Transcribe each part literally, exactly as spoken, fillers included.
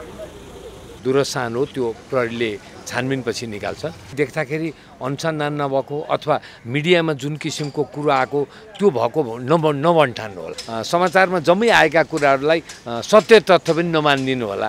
दुरसान हो त्यो प्रहरीले छानबिनपछि निकाल्छ। देख्दाखेरि अनुसन्धान नभएको अथवा मिडियामा जुन किसिमको कुरो आएको त्यो भएको नभ नभन्ठान्नु होला। समाचारमा जम्मै आएका कुराहरूलाई सत्य तथ्य पनि नमानिदिनु होला।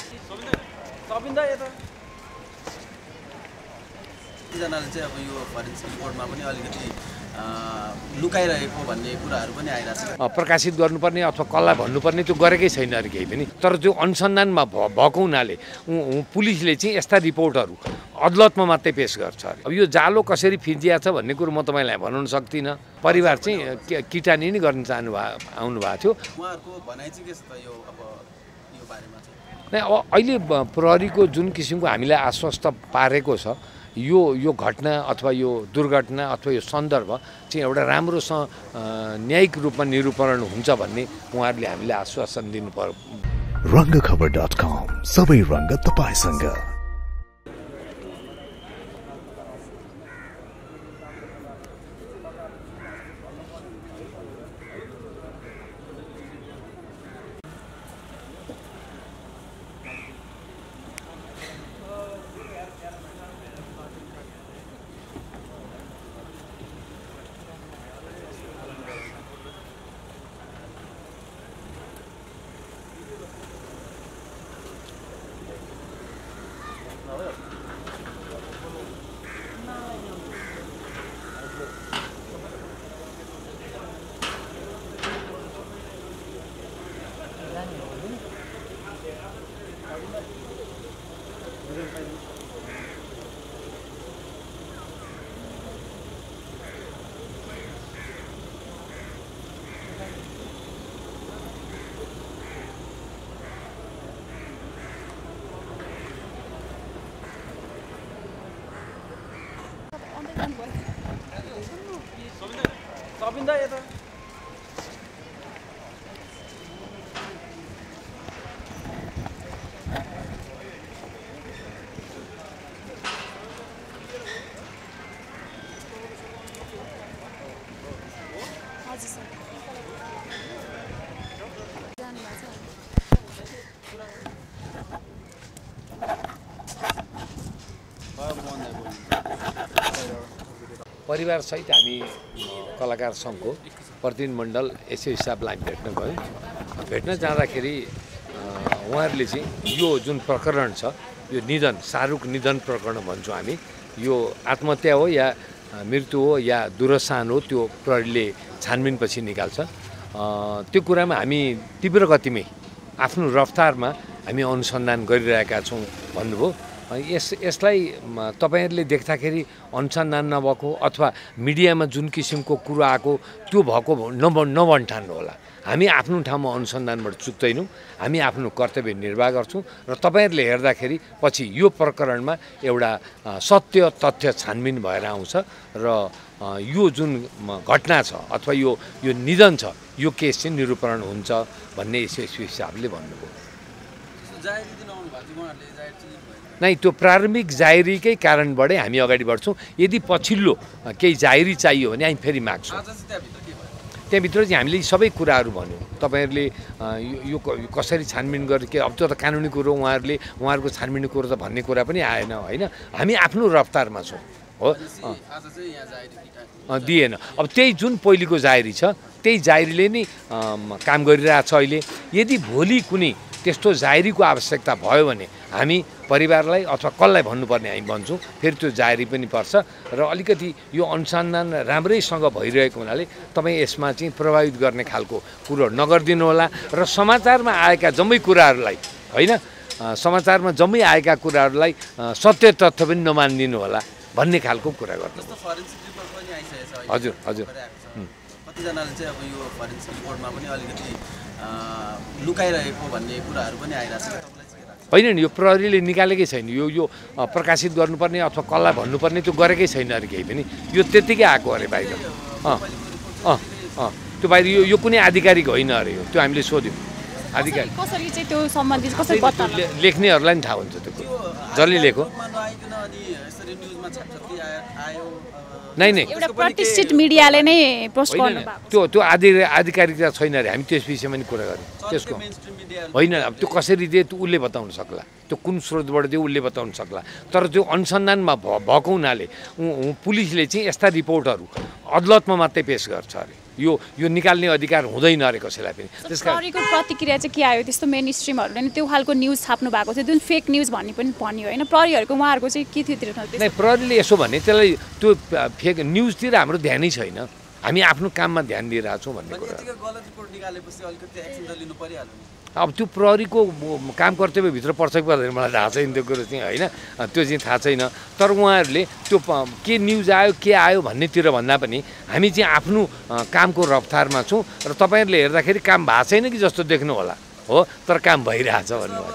जनाले चाहिँ अब यो फरेन्सिक रिपोर्टमा पनि अलिकति लुकाइरहेको भन्ने कुराहरू पनि आइरहेको छ। प्रकाशित गर्नुपर्ने अथवा कसलाई भन्नुपर्ने त्यो गरेकै छैन अरे केही पनि। तर त्यो अनुसन्धानमा भएको हुनाले पुलिसले चाहिँ यस्ता रिपोर्टहरू अदालतमा मात्रै पेश गर्छ अरे। अब यो जालो कसरी फिजिया छ भन्ने कुरो म तपाईँलाई भन्न सक्दिनँ। परिवार चाहिँ किटानी नै गर्न चाहनु भयो आउनु भएको थियो। उहाँहरूको भनाइ चाहिँ के छ त यो अब यो बारेमा चाहिँ? नै अब अहिले प्रहरीको जुन किसिमको हामीलाई आश्वस्त पारेको छ यो यो घटना अथवा यो दुर्घटना अथवा यो सन्दर्भ चाहिँ एउटा राम्रोसँग न्यायिक रूपमा निरूपण हुन्छ भन्ने उहाँहरूले हामीलाई आश्वासन दिनु पर्यो। रङ्गखबर डट कम सबै रङ्ग तपाईसँग। सबिन्दा यता परिवार सहित हामी कलाकार सङ्घको प्रतिनिधिमण्डल यसै हिसाबलाई भेट्न गयौँ। भेट्न जाँदाखेरि उहाँहरूले चाहिँ यो जुन प्रकरण छ यो निधन सारुक निधन प्रकरण भन्छौँ हामी। यो आत्महत्या हो या मृत्यु हो या दुरसान हो त्यो प्रहरीले छानबिनपछि निकाल्छ। त्यो कुरामा हामी तीव्र गतिमै आफ्नो रफ्तारमा हामी अनुसन्धान गरिरहेका छौँ भन्नुभयो। यस यसलाई तपाईँहरूले देख्दाखेरि अनुसन्धान नभएको अथवा मिडियामा जुन किसिमको कुरो आएको त्यो भएको नभ नभन्ठान्नु होला। हामी आफ्नो ठाउँमा अनुसन्धानबाट चुक्दैनौँ। हामी आफ्नो कर्तव्य निर्वाह गर्छौँ र तपाईँहरूले हेर्दाखेरि पछि यो प्रकरणमा एउटा सत्य तथ्य छानबिन भएर आउँछ र यो जुन घटना छ अथवा यो यो निधन छ यो केस चाहिँ निरूपण हुन्छ भन्ने यस हिसाबले भन्नुभयो। नै त्यो प्रारम्भिक जाहेरीकै कारणबाटै हामी अगाडि बढ्छौँ। यदि पछिल्लो केही जाहेरी चाहियो भने हामी फेरि माग्छौँ। त्यहाँभित्र चाहिँ हामीले सबै कुराहरू भन्यौँ। तपाईँहरूले यो कसरी छानबिन गरे के अब त्यो त कानुनी कुरो उहाँहरूले उहाँहरूको छानबिन कुरो त भन्ने कुरा पनि आएन होइन। हामी आफ्नो रफ्तारमा छौँ हो दिएन। अब त्यही जुन पहिलेको जाहेरी छ त्यही जाहेरीले नै काम गरिरहेछ अहिले। यदि भोलि कुनै त्यस्तो जाहेरीको आवश्यकता भयो भने हामी परिवारलाई अथवा कसलाई भन्नुपर्ने हामी भन्छौँ। फेरि त्यो जाहेरी पनि पर्छ र अलिकति यो अनुसन्धान राम्रैसँग भइरहेको हुनाले तपाईँ यसमा चाहिँ प्रभावित गर्ने खालको कुरो नगरिदिनु होला र समाचारमा आएका जम्मै कुराहरूलाई होइन समाचारमा जम्मै आएका कुराहरूलाई सत्य तथ्य पनि नमानिदिनु होला भन्ने खालको कुरा गर्नु। हजुर हजुर कतिजनाले चाहिँ अब यो फरेन्सिक रिपोर्टमा पनि अलिकति लुकाइरहेको भन्ने कुराहरू पनि आइरहेको छ। होइन नि यो प्रहरीले निकालेकै छैन। यो यो प्रकाशित गर्नुपर्ने अथवा कसलाई भन्नुपर्ने त्यो गरेकै छैन अरे केही पनि। यो त्यत्तिकै आएको अरे बाहिर। अँ अँ अँ त्यो बाहिर यो यो कुनै आधिकारिक होइन अरे यो। त्यो हामीले सोध्यौँ आधिकारिक कसरी चाहिँ त्यो सम्बन्धित कसरी पत्ता लेख्नेहरूलाई नि थाहा हुन्छ त्यो जसले लेख्यो। नै नै एउटा प्रतिष्ठित मिडियाले नै पोस्ट गर्नु भएको त्यो त्यो आधि आधिकारिकता छैन अरे हामी त्यस विषयमा नि कुरा गऱ्यौँ त्यसको होइन अब त्यो कसरी दिए त्यो उसले बताउन सक्ला त्यो कुन स्रोतबाट दियो उसले बताउन सक्ला तर त्यो अनुसन्धानमा भएको हुनाले पुलिसले चाहिँ यस्ता रिपोर्टहरू अदालतमा मात्रै पेश गर्छ अरे यो यो निकाल्ने अधिकार हुँदैन अरे कसैलाई पनि त्यसकारण प्रहरीको प्रतिक्रिया चाहिँ के आयो त्यस्तो मेन स्ट्रिमहरूले नि त्यो खालको न्युज छाप्नु भएको थियो जुन फेक न्युज भन्ने पनि भन्यो होइन प्रहरीहरूको उहाँहरूको चाहिँ के थियो त्यो नै प्रहरीले यसो भने त्यसलाई त्यो फेक न्युजतिर हाम्रो ध्यानै छैन हामी आफ्नो काममा ध्यान दिइरहेको छौँ भन्ने कुरा अब त्यो प्रहरीको काम कर्तव्यभित्र पर्छ कि पर्दैन मलाई थाहा छैन त्यो कुरो चाहिँ होइन त्यो चाहिँ थाहा छैन तर उहाँहरूले त्यो के न्युज आयो के आयो भन्नेतिर भन्दा पनि हामी चाहिँ आफ्नो कामको रफ्तारमा छौँ र तपाईँहरूले हेर्दाखेरि काम भएको छैन कि जस्तो देख्नु होला हो तर काम भइरहेछ भन्नुभएको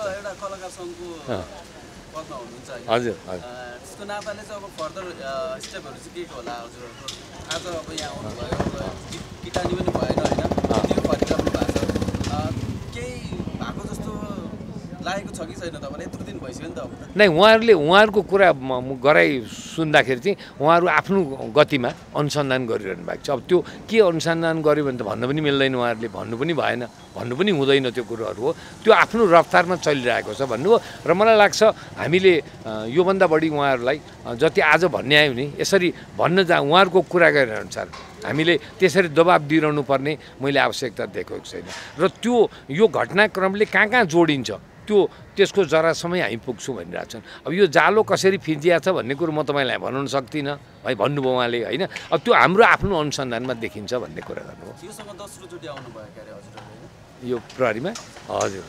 हजुर हजुर त्यसको नाताले चाहिँ अब फर्दर स्टेपहरू चाहिँ के होला हजुरहरूको आज अब यहाँ आउनुभयो किटानी पनि भएन होइन त्यो फर्किराख्नु भएको छ केही भएको जस्तो लागेको छ कि छैन तपाईँलाई यत्रो दिन भइसक्यो नि त अब नै उहाँहरूले उहाँहरूको कुरा गराइ सुन्दाखेरि चाहिँ उहाँहरू आफ्नो गतिमा अनुसन्धान गरिरहनु भएको छ अब त्यो के अनुसन्धान गर्यो भने त भन्नु पनि मिल्दैन उहाँहरूले भन्नु पनि भएन भन्नु पनि हुँदैन त्यो कुरोहरू हो त्यो आफ्नो रफ्तारमा चलिरहेको छ भन्नुभयो र मलाई लाग्छ हामीले योभन्दा बढी उहाँहरूलाई जति आज भन्ने आयो नि यसरी भन्न जा उहाँहरूको कुरा गर्ने अनुसार हामीले त्यसरी दबाब दिइरहनु पर्ने मैले आवश्यकता देखेको छैन र त्यो यो घटनाक्रमले कहाँ कहाँ जोडिन्छ त्यो त्यसको जरासम्मै हामी पुग्छौँ भनिरहेको छन् अब यो जालो कसरी फिजिया छ भन्ने कुरो म तपाईँलाई भन्न सक्दिनँ है भन्नुभयो उहाँले होइन अब त्यो हाम्रो आफ्नो अनुसन्धानमा देखिन्छ भन्ने कुरा गर्नुभयो यो प्रहरीमा हजुर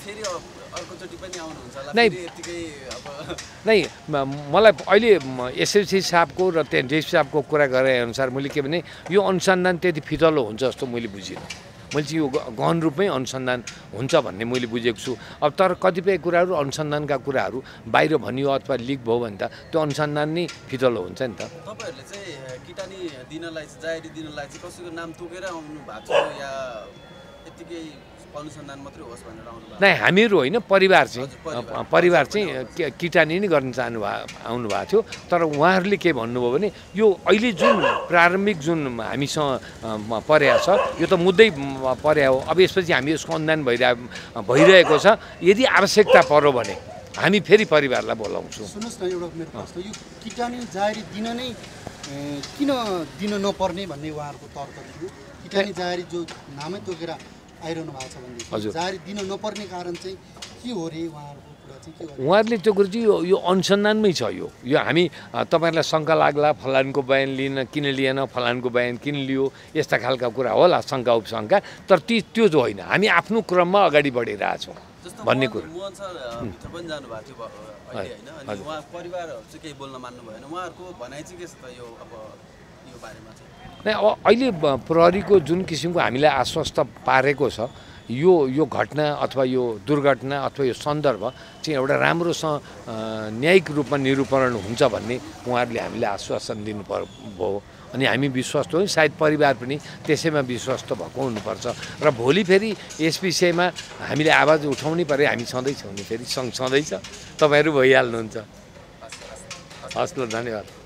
नै नै मलाई अहिले एसएलसी साहबको र त्यहाँ डिएसपी साहबको कुरा गरे अनुसार मैले के भने यो अनुसन्धान त्यति फितलो हुन्छ जस्तो मैले बुझिनँ मैले चाहिँ यो गहन रूपमै अनुसन्धान हुन्छ भन्ने मैले बुझेको छु अब तर कतिपय कुराहरू अनुसन्धानका कुराहरू बाहिर भनियो अथवा लिक भयो भने त त्यो अनुसन्धान नै फितलो हुन्छ नि त तपाईँहरूले चाहिँ किटानी दिनलाई जाहेरी दिनलाई चाहिँ कसैको नाम तोकेर आउनु भएको छ या यतिकै अनुसन्धान मात्रै होस् भनेर आउनु भएको नै हामीहरू होइन परिवार चाहिँ परिवार चाहिँ किटानी नै गर्न चाहनु भयो आउनु भएको थियो तर उहाँहरूले के भन्नुभयो भने यो अहिले जुन प्रारम्भिक जुन हामीसँग पर्या छ यो त मुद्दै पर्या हो अब यसपछि हामी यसको अनुदान भइरह भइरहेको छ यदि आवश्यकता पर्यो भने हामी फेरि परिवारलाई बोलाउँछौँ सुन्नुहोस् न एउटा मेरो प्रश्न यो किटानी जाहेरी दिन नै किन दिन नपर्ने भन्ने उहाँहरूको तर्क थियो किटानी जाहेरी जो नामै तोकेर आइरहनु भएको छ भने जाहेरी दिन नपर्ने कारण चाहिँ के हो रे उहाँहरूको कुरा चाहिँ के हो उहाँहरूले त्यो कुरो चाहिँ यो यो अनुसन्धानमै छ यो यो हामी तपाईँहरूलाई शङ्का लाग्ला फलानको बयान लिन किन लिएन फलानको बयान किन लियो यस्ता खालका कुरा होला शङ्का उपशङ्का तर ती त्यो जो होइन हामी आफ्नो क्रममा अगाडि बढिरहेछौँ भन्ने कुरो मोहन सर भित्र पनि जानुभएको थियो अहिले होइन अनि उहाँ परिवारहरू चाहिँ केही बोल्न मान्नु भएन उहाँहरूको भनाइ चाहिँ के छ त यो अब यो बारेमा चाहिँ नै अब अहिले प्रहरीको जुन किसिमको हामीलाई आश्वस्त पारेको छ यो यो घटना अथवा यो दुर्घटना अथवा यो सन्दर्भ चाहिँ एउटा राम्रोसँग न्यायिक रूपमा निरूपण हुन्छ भन्ने उहाँहरूले हामीलाई आश्वासन दिनु भयो अनि हामी विश्वस्त हौँ सायद परिवार पनि त्यसैमा विश्वस्त भएको हुनुपर्छ र भोलि फेरि यस विषयमा हामीले आवाज उठाउनै पऱ्यो हामी छँदैछौँ नि फेरि सँगसँगै छ तपाईँहरू भइहाल्नुहुन्छ हस् ल धन्यवाद